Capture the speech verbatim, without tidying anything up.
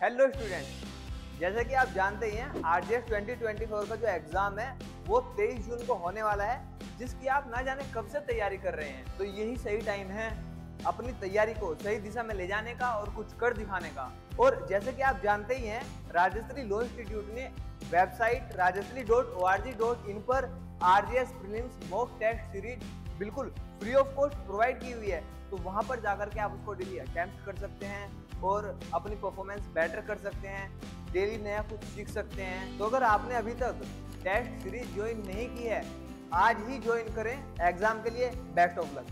Hello student, जैसे कि आप जानते ही हैं R G S twenty twenty four का जो एग्जाम है वो तेईस जून को होने वाला है, जिसकी आप ना जाने कब से तैयारी कर रहे हैं। तो यही सही टाइम है अपनी तैयारी को सही दिशा में ले जाने का और कुछ कर दिखाने का। और जैसे कि आप जानते ही हैं, राजश्री लॉ इंस्टीट्यूट ने website Rajshree dot O R G dot in पर R G S prelims mock test series बिल्कुल फ्री ऑफ कॉस्ट प्रोवाइड की हुई है। तो वहां पर जाकर के आप उसको डेली अटेम्प्ट कर सकते हैं और अपनी परफॉर्मेंस बेटर कर सकते हैं, डेली नया कुछ सीख सकते हैं। तो अगर आपने अभी तक टेस्ट सीरीज ज्वाइन नहीं की है, आज ही ज्वाइन करें एग्जाम के लिए। Best of luck.